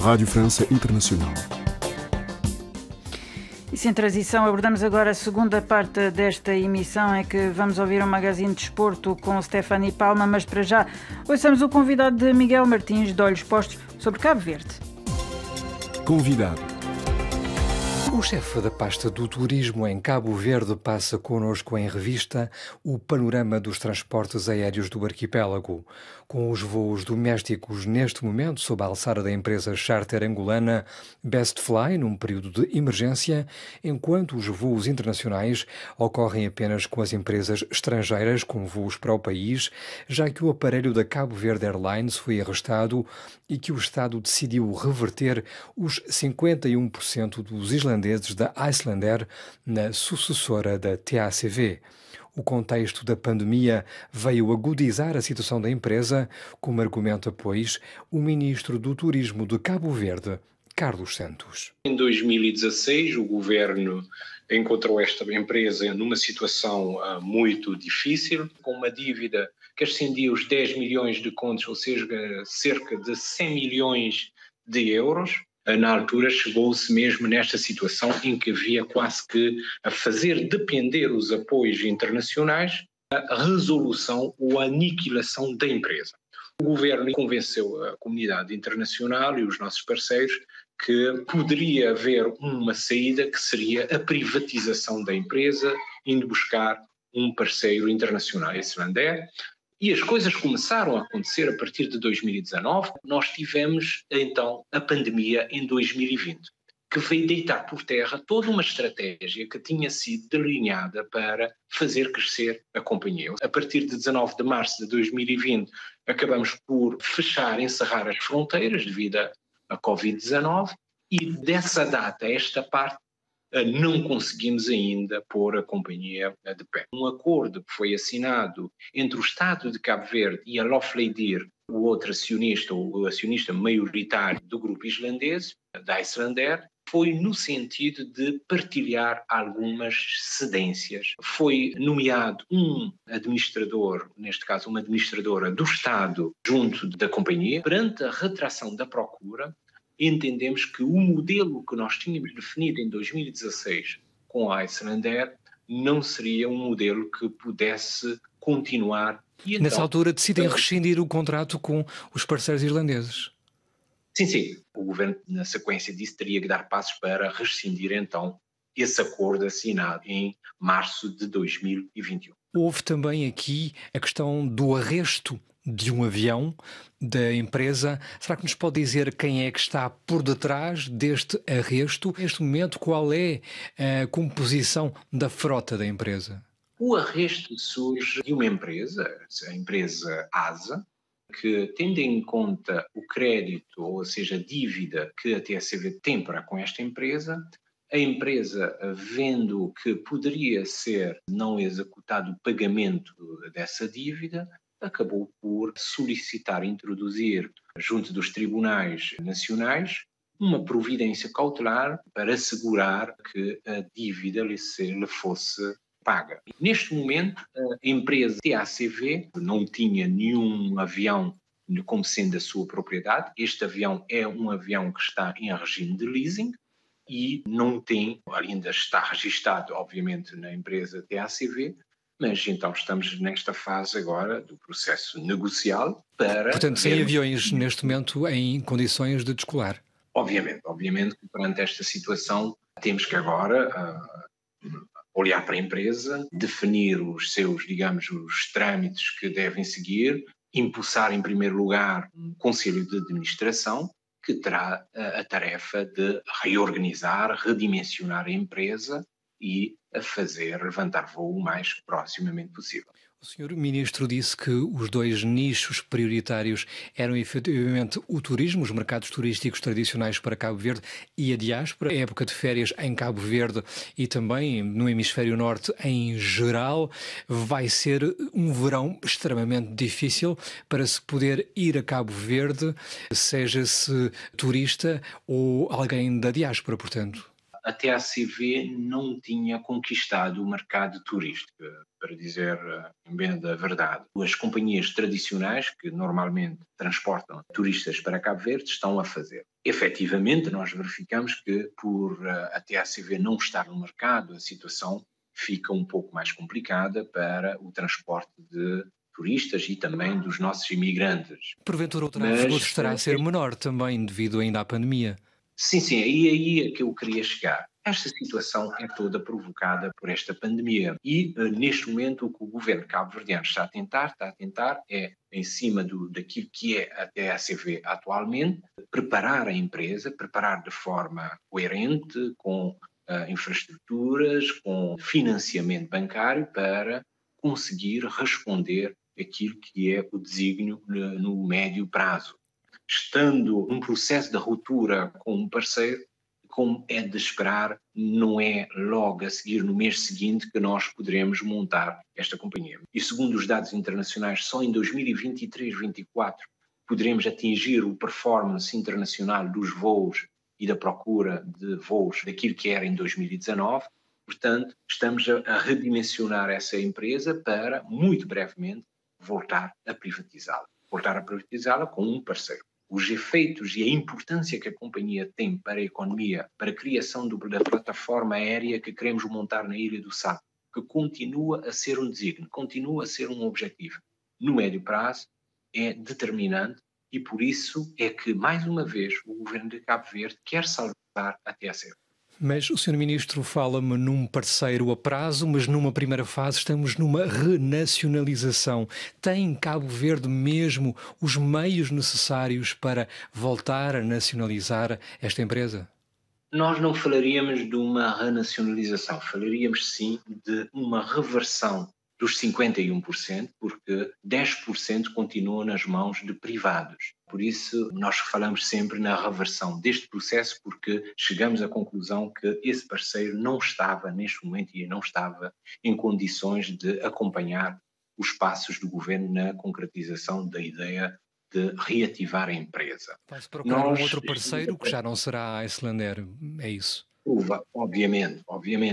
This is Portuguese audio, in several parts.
Rádio França Internacional. E sem transição, abordamos agora a segunda parte desta emissão, em que vamos ouvir um magazine de desporto com Stephanie Palma, mas para já ouçamos o convidado de Miguel Martins, de Olhos Postos, sobre Cabo Verde. Convidado. O chefe da pasta do turismo em Cabo Verde passa connosco em revista o panorama dos transportes aéreos do arquipélago, com os voos domésticos neste momento sob a alçada da empresa charter angolana Bestfly, num período de emergência, enquanto os voos internacionais ocorrem apenas com as empresas estrangeiras com voos para o país, já que o aparelho da Cabo Verde Airlines foi arrestado e que o Estado decidiu reverter os 51% dos islandeses da Icelandair na sucessora da TACV. O contexto da pandemia veio agudizar a situação da empresa, como argumenta, pois, o ministro do Turismo de Cabo Verde, Carlos Santos. Em 2016, o governo encontrou esta empresa numa situação muito difícil, com uma dívida que ascendia os 10 milhões de contos, ou seja, cerca de 100 milhões de euros. Na altura chegou-se mesmo nesta situação em que havia quase que a fazer depender os apoios internacionais a resolução ou a aniquilação da empresa. O governo convenceu a comunidade internacional e os nossos parceiros que poderia haver uma saída que seria a privatização da empresa, indo buscar um parceiro internacional, a Icelandair. E as coisas começaram a acontecer a partir de 2019. Nós tivemos, então, a pandemia em 2020, que veio deitar por terra toda uma estratégia que tinha sido delineada para fazer crescer a companhia. A partir de 19 de março de 2020, acabamos por encerrar as fronteiras devido à Covid-19, e dessa data a esta parte, não conseguimos ainda pôr a companhia de pé. Um acordo que foi assinado entre o Estado de Cabo Verde e a Lofleidir, o outro acionista, o acionista maioritário do grupo islandês, da Icelandair, foi no sentido de partilhar algumas cedências. Foi nomeado um administrador, neste caso uma administradora do Estado, junto da companhia. Perante a retração da procura, entendemos que o modelo que nós tínhamos definido em 2016 com a Icelandair não seria um modelo que pudesse continuar. E Nessa então, altura decidem rescindir o contrato com os parceiros irlandeses. Sim. O governo, na sequência disso, teria que dar passos para rescindir então esse acordo assinado em março de 2021. Houve também aqui a questão do arresto de um avião da empresa. Será que nos pode dizer quem é que está por detrás deste arresto? Neste momento, qual é a composição da frota da empresa? O arresto surge de uma empresa, a empresa ASA, que, tendo em conta o crédito, ou seja, a dívida que a TACV tem para com esta empresa, a empresa, vendo que poderia ser não executado o pagamento dessa dívida, acabou por solicitar introduzir, junto dos tribunais nacionais, uma providência cautelar para assegurar que a dívida lhe fosse paga. Neste momento, a empresa TACV não tinha nenhum avião como sendo a sua propriedade. Este avião é um avião que está em regime de leasing e não tem, ainda está registado, obviamente, na empresa TACV, mas então estamos nesta fase agora do processo negocial para... Portanto, sem aviões neste momento em condições de descolar. Obviamente que perante esta situação temos que agora olhar para a empresa, definir os seus, digamos, os trâmites que devem seguir, impulsar em primeiro lugar um conselho de administração que terá a tarefa de reorganizar, redimensionar a empresa e a fazer levantar voo o mais proximamente possível. O senhor ministro disse que os dois nichos prioritários eram efetivamente o turismo, os mercados turísticos tradicionais para Cabo Verde e a diáspora, a época de férias em Cabo Verde e também no hemisfério norte em geral. Vai ser um verão extremamente difícil para se poder ir a Cabo Verde, seja-se turista ou alguém da diáspora, portanto. a TACV não tinha conquistado o mercado turístico, para dizer bem da verdade. As companhias tradicionais, que normalmente transportam turistas para Cabo Verde, estão a fazer. Efetivamente, nós verificamos que por a TACV não estar no mercado, a situação fica um pouco mais complicada para o transporte de turistas e também dos nossos imigrantes. Porventura o tráfego estará a ser menor também devido ainda à pandemia. Sim, aí é que eu queria chegar. Esta situação é toda provocada por esta pandemia e, neste momento, o que o governo cabo-verdiano está a tentar é, em cima daquilo que é a TACV atualmente, preparar a empresa, preparar de forma coerente, com infraestruturas, com financiamento bancário para conseguir responder aquilo que é o desígnio no médio prazo. Estando num processo de ruptura com um parceiro, como é de esperar, não é logo a seguir, no mês seguinte, que nós poderemos montar esta companhia. E segundo os dados internacionais, só em 2023-24 poderemos atingir o performance internacional dos voos e da procura de voos daquilo que era em 2019. Portanto, estamos a redimensionar essa empresa para, muito brevemente, voltar a privatizá-la com um parceiro. Os efeitos e a importância que a companhia tem para a economia, para a criação da plataforma aérea que queremos montar na Ilha do Sado, que continua a ser um desígnio, continua a ser um objetivo. No médio prazo, é determinante e por isso é que, mais uma vez, o governo de Cabo Verde quer salvar a TACV. Mas o Sr. Ministro fala-me num parceiro a prazo, mas numa primeira fase estamos numa renacionalização. Tem Cabo Verde mesmo os meios necessários para voltar a nacionalizar esta empresa? Nós não falaríamos de uma renacionalização, falaríamos sim de uma reversão dos 51%, porque 10% continuam nas mãos de privados. Por isso, nós falamos sempre na reversão deste processo, porque chegamos à conclusão que esse parceiro não estava, neste momento, e não estava em condições de acompanhar os passos do governo na concretização da ideia de reativar a empresa. Vai-se procurar um outro parceiro que já não será a Icelandair, é isso? Obviamente.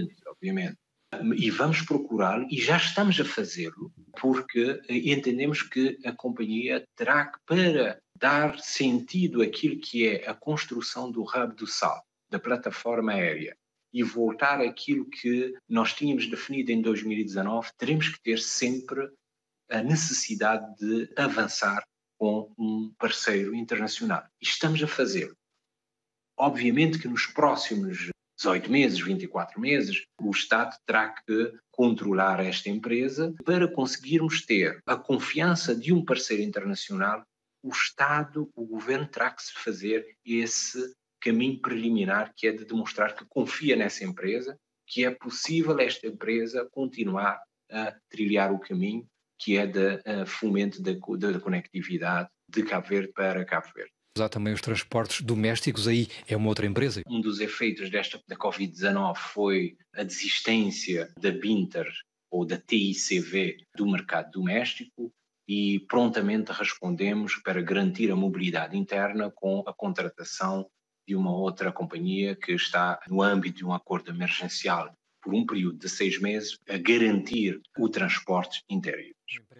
E vamos procurá-lo, e já estamos a fazê-lo, porque entendemos que a companhia terá que, para dar sentido àquilo que é a construção do hub do sal, da plataforma aérea, e voltar àquilo que nós tínhamos definido em 2019, teremos que ter sempre a necessidade de avançar com um parceiro internacional. E estamos a fazê-lo. Obviamente que nos próximos 18 meses, 24 meses, o Estado terá que controlar esta empresa. Para conseguirmos ter a confiança de um parceiro internacional, o Estado, o Governo, terá que se fazer esse caminho preliminar, que é de demonstrar que confia nessa empresa, que é possível esta empresa continuar a trilhar o caminho que é de fomento da conectividade de Cabo Verde para Cabo Verde. Há também os transportes domésticos, aí é uma outra empresa. Um dos efeitos da Covid-19 foi a desistência da Binter ou da TICV do mercado doméstico e prontamente respondemos para garantir a mobilidade interna com a contratação de uma outra companhia que está no âmbito de um acordo emergencial por um período de 6 meses a garantir o transporte interior.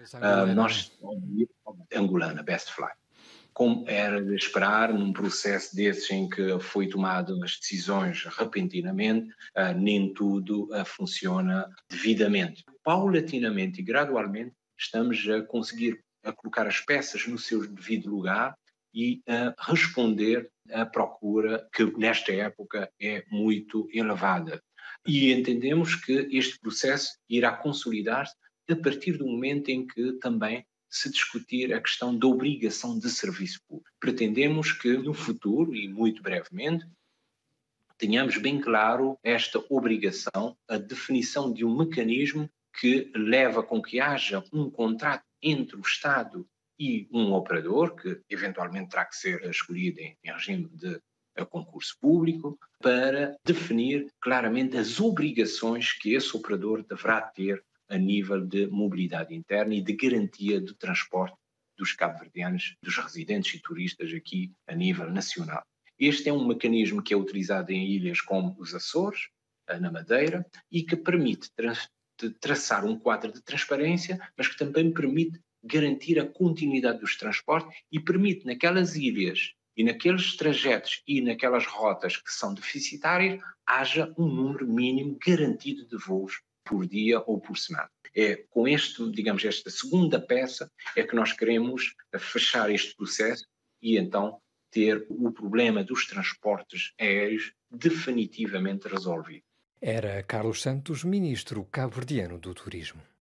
Angolana, Best Fly. Como era de esperar, num processo desses em que foi tomado as decisões repentinamente, nem tudo funciona devidamente. Paulatinamente e gradualmente estamos a conseguir colocar as peças no seu devido lugar e a responder à procura que nesta época é muito elevada. E entendemos que este processo irá consolidar-se a partir do momento em que também se discutir a questão da obrigação de serviço público. Pretendemos que no futuro, e muito brevemente, tenhamos bem claro esta obrigação, a definição de um mecanismo que leva com que haja um contrato entre o Estado e um operador, que eventualmente terá que ser escolhido em regime de concurso público, para definir claramente as obrigações que esse operador deverá ter a nível de mobilidade interna e de garantia do transporte dos cabo-verdianos, dos residentes e turistas aqui a nível nacional. Este é um mecanismo que é utilizado em ilhas como os Açores, na Madeira, e que permite traçar um quadro de transparência, mas que também permite garantir a continuidade dos transportes e permite naquelas ilhas e naqueles trajetos e naquelas rotas que são deficitárias, haja um número mínimo garantido de voos por dia ou por semana. É com digamos, esta segunda peça é que nós queremos fechar este processo e então ter o problema dos transportes aéreos definitivamente resolvido. Era Carlos Santos, ministro cabo-verdiano do Turismo.